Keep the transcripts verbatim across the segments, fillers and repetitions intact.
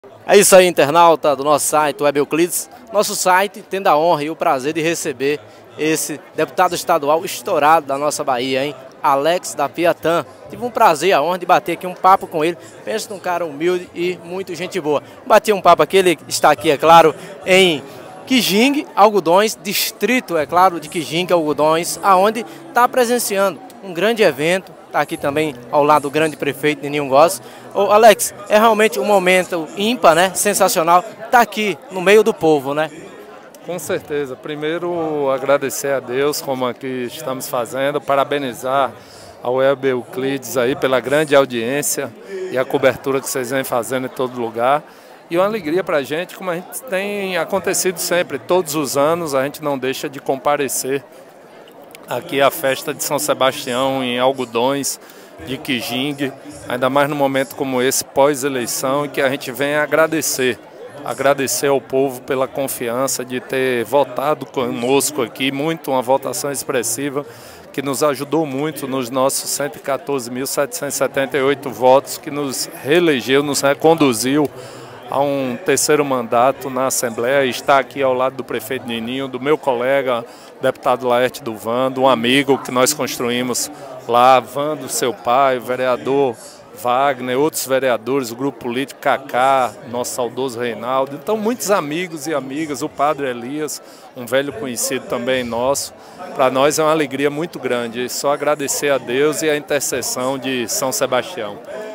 É isso aí, internauta do nosso site, Web Euclides. Nosso site tendo a honra e o prazer de receber esse deputado estadual estourado da nossa Bahia, hein? Alex da Piatã. Tive um prazer e a honra de bater aqui um papo com ele. Pensa num cara humilde e muito gente boa. Bati um papo aqui, ele está aqui, é claro, em Quijingue, Algodões, distrito, é claro, de Quijingue, Algodões, aonde está presenciando um grande evento. Está aqui também ao lado do grande prefeito Nininho Goss. Ô, Alex, é realmente um momento ímpar, né? Sensacional. Está aqui no meio do povo, né? Com certeza. Primeiro, agradecer a Deus, como aqui estamos fazendo, parabenizar a Web Euclides aí pela grande audiência e a cobertura que vocês vêm fazendo em todo lugar. E uma alegria para a gente, como a gente tem acontecido sempre, todos os anos a gente não deixa de comparecer aqui à festa de São Sebastião em Algodões de Quijingue, ainda mais num momento como esse, pós-eleição, em que a gente vem agradecer, agradecer ao povo pela confiança de ter votado conosco aqui, muito, uma votação expressiva, que nos ajudou muito nos nossos cento e quatorze mil setecentos e setenta e oito votos, que nos reelegeu, nos reconduziu a um terceiro mandato na Assembleia. Está aqui ao lado do prefeito Nininho, do meu colega, deputado Laerte do Vando, um amigo que nós construímos lá, Vando, seu pai, o vereador Wagner, outros vereadores, o grupo político Cacá, nosso saudoso Reinaldo. Então, muitos amigos e amigas, o padre Elias, um velho conhecido também nosso. Para nós é uma alegria muito grande, só agradecer a Deus e a intercessão de São Sebastião.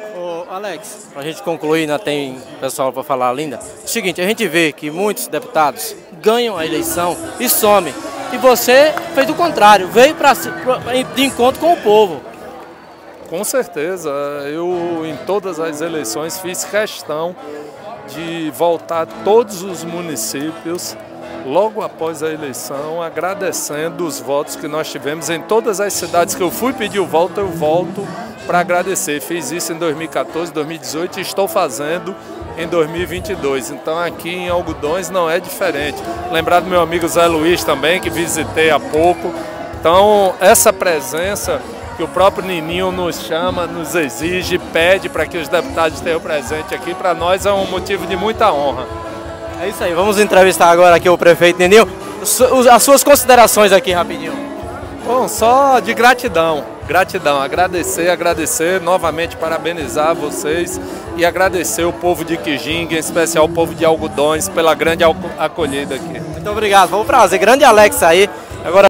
Alex, para a gente concluir, ainda tem pessoal para falar ainda. É o seguinte, a gente vê que muitos deputados ganham a eleição e somem. E você fez o contrário, veio pra, pra, de encontro com o povo. Com certeza, eu em todas as eleições fiz questão de voltar a todos os municípios logo após a eleição, agradecendo os votos que nós tivemos em todas as cidades que eu fui pedir o voto, eu volto para agradecer. Fiz isso em dois mil e quatorze, dois mil e dezoito e estou fazendo em dois mil e vinte e dois. Então aqui em Algodões não é diferente. Lembrar do meu amigo Zé Luiz também, que visitei há pouco. Então essa presença que o próprio Nininho nos chama, nos exige, pede para que os deputados tenham presente aqui, para nós é um motivo de muita honra. É isso aí, vamos entrevistar agora aqui o prefeito Nininho. As suas considerações aqui rapidinho. Bom, só de gratidão, gratidão, agradecer, agradecer, novamente parabenizar vocês e agradecer o povo de Quijingue, em especial o povo de Algodões, pela grande acolhida aqui. Muito obrigado, foi um prazer, grande Alex aí. Agora